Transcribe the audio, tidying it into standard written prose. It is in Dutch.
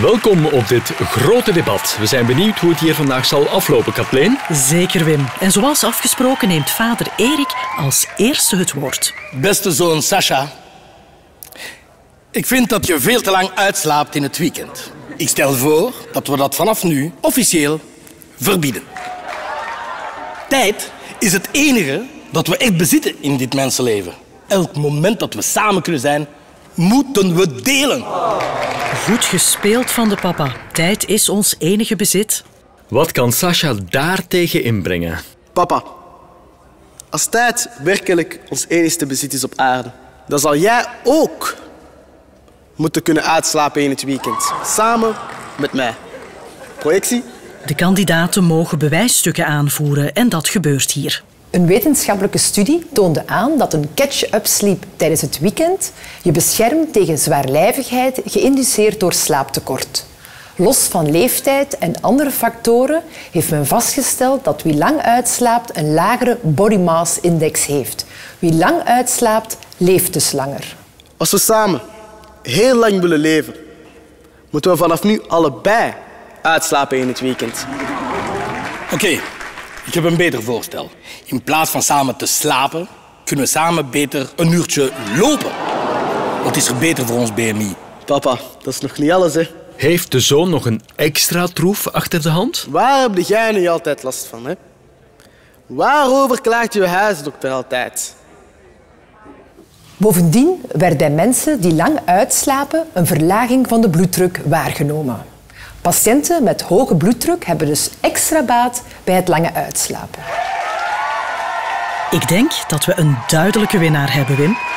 Welkom op dit grote debat. We zijn benieuwd hoe het hier vandaag zal aflopen, Kathleen. Zeker, Wim. En zoals afgesproken neemt vader Erik als eerste het woord. Beste zoon Sascha, ik vind dat je veel te lang uitslaapt in het weekend. Ik stel voor dat we dat vanaf nu officieel verbieden. Tijd is het enige dat we echt bezitten in dit mensenleven. Elk moment dat we samen kunnen zijn, moeten we delen. Goed gespeeld van de papa. Tijd is ons enige bezit. Wat kan Sascha daartegen inbrengen? Papa, als tijd werkelijk ons enigste bezit is op aarde, dan zal jij ook moeten kunnen uitslapen in het weekend. Samen met mij. Projectie? De kandidaten mogen bewijsstukken aanvoeren en dat gebeurt hier. Een wetenschappelijke studie toonde aan dat een catch-up sleep tijdens het weekend je beschermt tegen zwaarlijvigheid geïnduceerd door slaaptekort. Los van leeftijd en andere factoren heeft men vastgesteld dat wie lang uitslaapt een lagere body mass index heeft. Wie lang uitslaapt, leeft dus langer. Als we samen heel lang willen leven, moeten we vanaf nu allebei uitslapen in het weekend. Oké, ik heb een beter voorstel. In plaats van samen te slapen, kunnen we samen beter een uurtje lopen. Wat is er beter voor ons BMI? Papa, dat is nog niet alles, hè. Heeft de zoon nog een extra troef achter de hand? Waar heb jij niet altijd last van, hè? Waarover klaagt je huisdokter altijd? Bovendien werd bij mensen die lang uitslapen een verlaging van de bloeddruk waargenomen. Patiënten met hoge bloeddruk hebben dus extra baat bij het lange uitslapen. Ik denk dat we een duidelijke winnaar hebben, Wim.